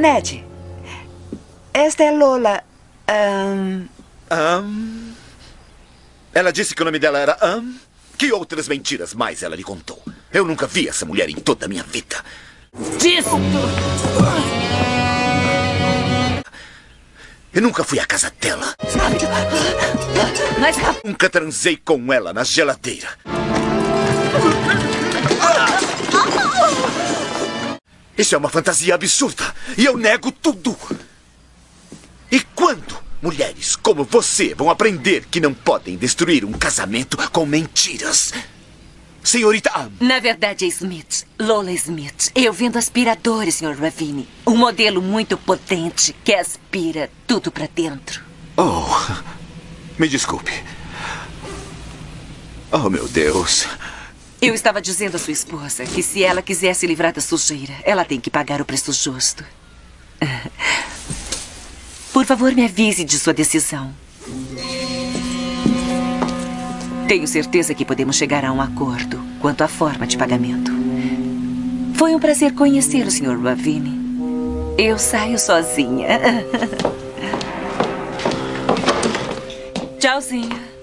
Ned, esta é Lola. Ela disse que o nome dela era Que outras mentiras mais ela lhe contou? Eu nunca vi essa mulher em toda a minha vida. Disso! Eu nunca fui à casa dela. Mas... Nunca transei com ela na geladeira. Isso é uma fantasia absurda. E eu nego tudo. E quando mulheres como você vão aprender que não podem destruir um casamento com mentiras? Senhorita... Na verdade é Smith. Lola Smith. Eu vendo aspiradores, Sr. Ravine. Um modelo muito potente que aspira tudo pra dentro. Oh, me desculpe. Oh, meu Deus. Eu estava dizendo à sua esposa que se ela quiser se livrar da sujeira, ela tem que pagar o preço justo. Por favor, me avise de sua decisão. Tenho certeza que podemos chegar a um acordo quanto à forma de pagamento. Foi um prazer conhecê-lo, Sr. Ravine. Eu saio sozinha. Tchauzinho.